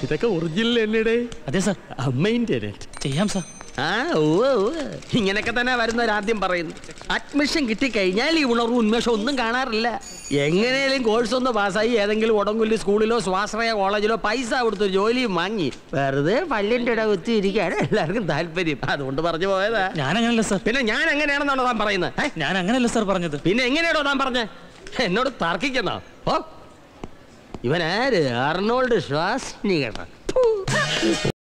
ഇതൊക്കെ ഒറിജിനൽ എന്നടേ? അതെ സാർ. അമ്മേന്റെ ചെയ്യാം സാർ. ഇങ്ങനെയൊക്കെ തന്നെ വരുന്നവരാദ്യം പറയുന്നു. അഡ്മിഷൻ കിട്ടിക്കഴിഞ്ഞാൽ ഈ ഉണർവും ഉന്മേഷം ഒന്നും കാണാറില്ല. എങ്ങനെയും കോഴ്സ് ഒന്ന് പാസ്സായി ഏതെങ്കിലും ഉടങ്കുല്ലി സ്കൂളിലോ സ്വാശ്രയ കോളേജിലോ പൈസ കൊടുത്തൊരു ജോലിയും വാങ്ങി വെറുതെ പല്ലിന്റെ ഇട കുത്തി ഇരിക്കാണ് എല്ലാവർക്കും താല്പര്യം. അതുകൊണ്ട് പറഞ്ഞു പോയതാ. ഞാൻ അങ്ങനല്ല സാർ. പിന്നെ ഞാൻ എങ്ങനെയാണെന്നാണോ താൻ പറയുന്നത്? ഞാൻ അങ്ങനല്ല സാർ പറഞ്ഞത്. പിന്നെ എങ്ങനെയാണോ താൻ പറഞ്ഞത്? എന്നോട് തർക്കിക്കുന്നോ? ഓ, ഇവനാര്? അർണോൾഡ് ശ്വാസ്നികർ.